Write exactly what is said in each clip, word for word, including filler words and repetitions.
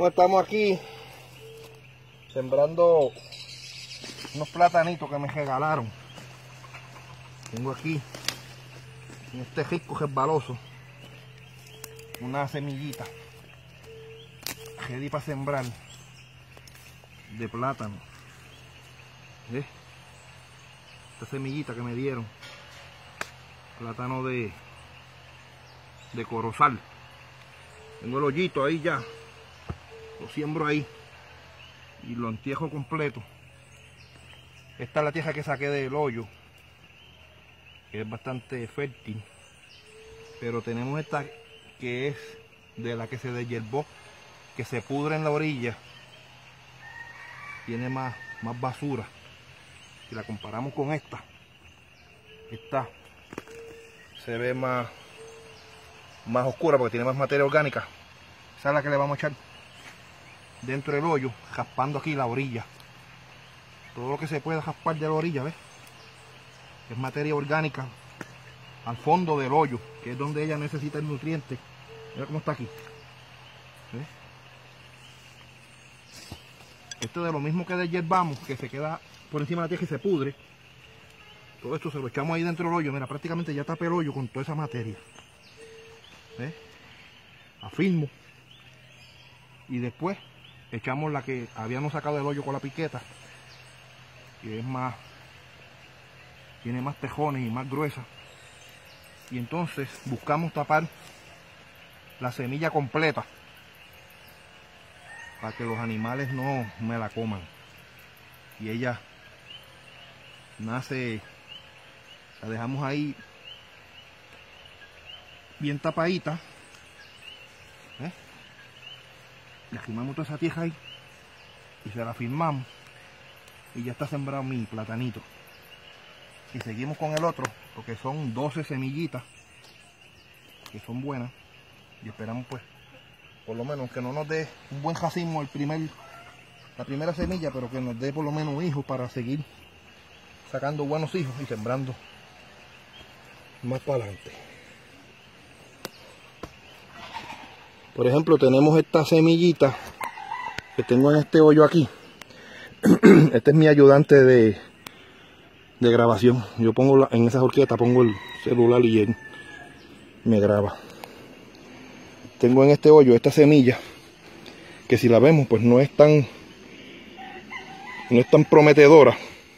Bueno, estamos aquí sembrando unos platanitos que me regalaron. Tengo aquí en este risco resbaloso una semillita ready para sembrar de plátano. ¿Ves? Esta semillita que me dieron, plátano de de corozal. Tengo el hoyito ahí ya, lo siembro ahí y lo entierro completo. Esta es la tierra que saqué del hoyo, que es bastante fértil, pero tenemos esta que es de la que se deshierbó, que se pudre en la orilla, tiene más, más basura. Si la comparamos con esta, esta se ve más, más oscura porque tiene más materia orgánica. Esa es la que le vamos a echar dentro del hoyo, raspando aquí la orilla. Todo lo que se pueda raspar de la orilla, ¿ves? Es materia orgánica al fondo del hoyo, que es donde ella necesita el nutriente. Mira cómo está aquí. ¿Ves? Esto de lo mismo que deshierbamos, que se queda por encima de la tierra y se pudre. Todo esto se lo echamos ahí dentro del hoyo. Mira, prácticamente ya tapé el hoyo con toda esa materia. ¿Ves? Afirmo. Y después echamos la que habíamos sacado del hoyo con la piqueta, que es más, tiene más tejones y más gruesa. Y entonces buscamos tapar la semilla completa para que los animales no me la coman. Y ella nace, la dejamos ahí bien tapadita. ¿Eh? Le firmamos toda esa tierra ahí y se la firmamos y ya está sembrado mi platanito. Y seguimos con el otro, porque son doce semillitas que son buenas, y esperamos pues por lo menos que no nos dé un buen racimo el primer, la primera semilla, pero que nos dé por lo menos hijos para seguir sacando buenos hijos y sembrando más para adelante. Por ejemplo, tenemos esta semillita que tengo en este hoyo aquí. Este es mi ayudante de, de grabación. Yo pongo la, en esa horqueta pongo el celular y él me graba. Tengo en este hoyo esta semilla que, si la vemos, pues no es tan no es tan prometedora,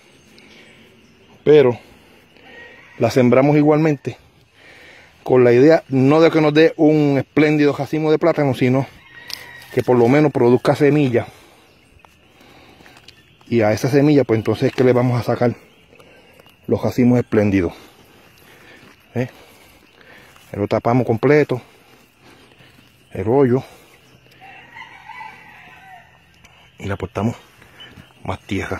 pero la sembramos igualmente con la idea no de que nos dé un espléndido racimo de plátano, sino que por lo menos produzca semilla. Y a esa semilla pues entonces es que le vamos a sacar los racimos espléndidos. ¿Eh? Lo tapamos completo, el hoyo, y le aportamos más tierra.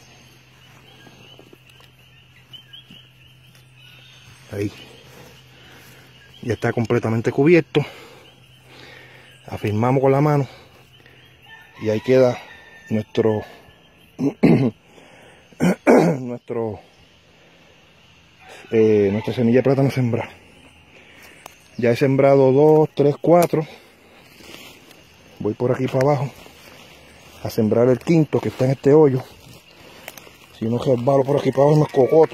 Ahí ya está completamente cubierto. Afirmamos con la mano y ahí queda nuestro nuestro eh, nuestra semilla de plátano sembrada. Ya he sembrado dos, tres, cuatro. Voy por aquí para abajo a sembrar el quinto que está en este hoyo. Si no resbalo por aquí para abajo me escocoto.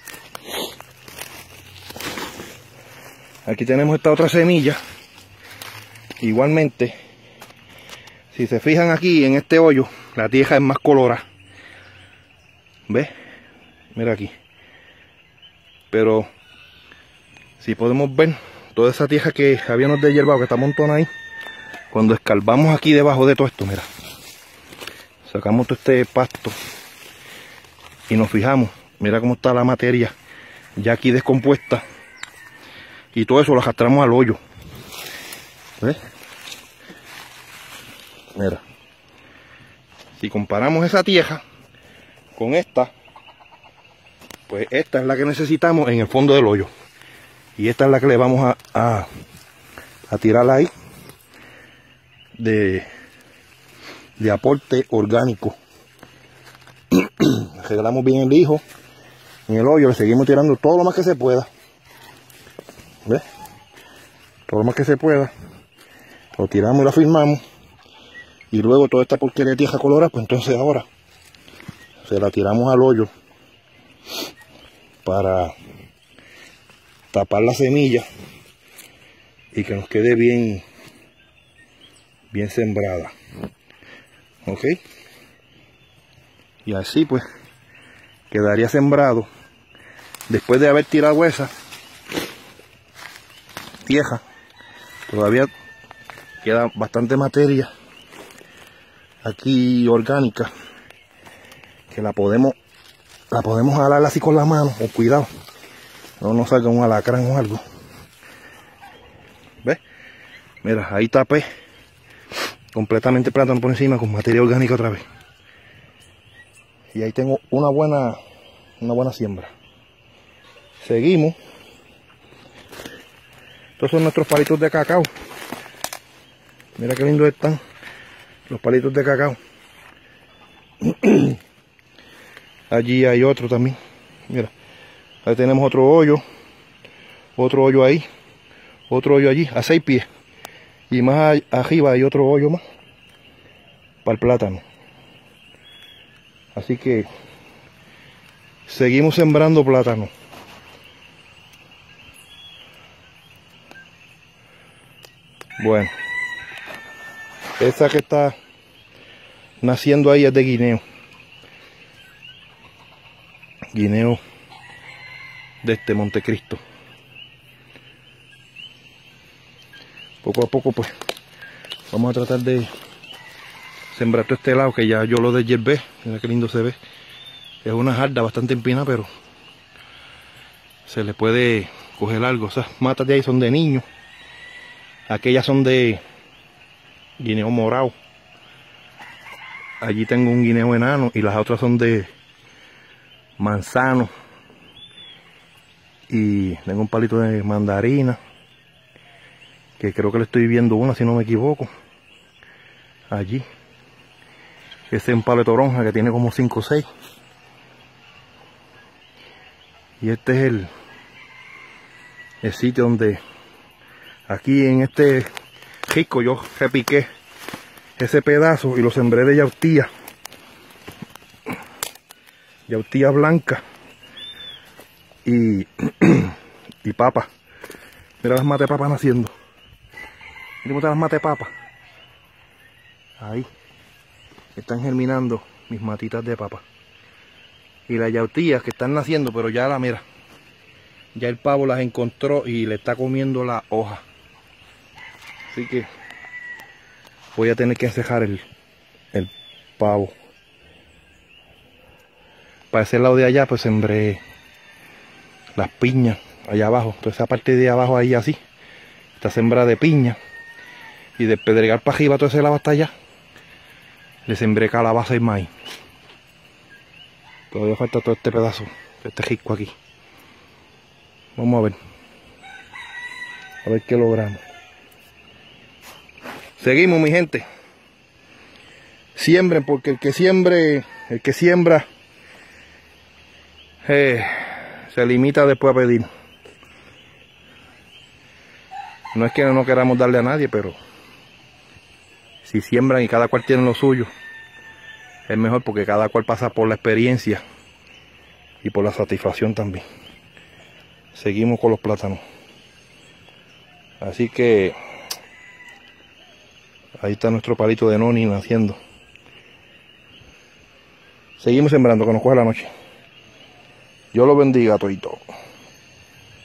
Aquí tenemos esta otra semilla. Igualmente, si se fijan aquí en este hoyo, la tierra es más colorada. ¿Ves? Mira aquí. Pero si podemos ver toda esa tierra que habíamos deshierbado, que está amontonada ahí, cuando escarbamos aquí debajo de todo esto, mira, sacamos todo este pasto y nos fijamos, mira cómo está la materia ya aquí descompuesta, y todo eso lo arrastramos al hoyo. ¿Ves? Mira, si comparamos esa tierra con esta, pues esta es la que necesitamos en el fondo del hoyo, y esta es la que le vamos a, a, a tirar ahí de, de aporte orgánico. Regalamos bien el hijo en el hoyo, le seguimos tirando todo lo más que se pueda. ¿Ves? Todo lo más que se pueda, lo tiramos y lo firmamos, Y luego toda esta porquería de tierra colorada, pues entonces ahora se la tiramos al hoyo para tapar la semilla y que nos quede bien, bien sembrada. Ok. Y así pues quedaría sembrado. Después de haber tirado esa tierra, todavía queda bastante materia aquí orgánica, que la podemos la podemos jalar así con la mano, con cuidado, no nos salga un alacrán o algo. ¿Ves? Mira, ahí tapé completamente plátano por encima con materia orgánica otra vez. Y ahí tengo una buena una buena siembra. Seguimos. Estos son nuestros palitos de cacao. Mira qué lindos están los palitos de cacao. Allí hay otro también. Mira, ahí tenemos otro hoyo. Otro hoyo ahí. Otro hoyo allí, a seis pies. Y más arriba hay otro hoyo más para el plátano. Así que seguimos sembrando plátano. Bueno, esta que está naciendo ahí es de guineo. Guineo de este Montecristo. Poco a poco pues vamos a tratar de sembrar todo este lado, que ya yo lo deshiervé. Mira qué lindo se ve. Es una jarda bastante empinada, pero se le puede coger algo. Esas matas de ahí son de niños. Aquellas son de guineo morado. Allí tengo un guineo enano y las otras son de manzano. Y tengo un palito de mandarina, que creo que le estoy viendo una, si no me equivoco. Allí. Ese es un palo de toronja que tiene como cinco o seis. Y este es el, el sitio donde, aquí en este risco, yo repiqué ese pedazo y lo sembré de yautía. Yautía blanca. Y, y papa. Mira las mate papas naciendo. Mira las mate papas. Ahí. Están germinando mis matitas de papa. Y las yautías que están naciendo, pero ya la mira. Ya el pavo las encontró y le está comiendo la hoja. Así que voy a tener que encejar el, el pavo. Para ese lado de allá pues sembré las piñas allá abajo. Toda esa parte de abajo ahí así está sembrada de piña. Y de Pedregal para arriba, todo ese lado hasta allá, le sembré calabaza y maíz. Todavía falta todo este pedazo, este risco aquí. Vamos a ver. A ver qué logramos. Seguimos, mi gente. Siembren, porque el que siembre, el que siembra, eh, se limita después a pedir. No es que no queramos darle a nadie, pero si siembran y cada cual tiene lo suyo, es mejor, porque cada cual pasa por la experiencia y por la satisfacción también. Seguimos con los plátanos. Así que ahí está nuestro palito de noni naciendo. Seguimos sembrando, que nos coge la noche. Dios los bendiga a todos.